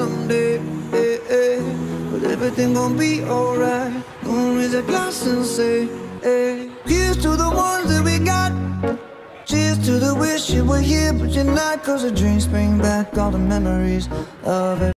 someday. But everything gon' be alright. Gonna raise a glass and say, hey. Here's to the ones that we got. Cheers to the wish you were here but you're not. 'Cause the drinks bring back all the memories of it.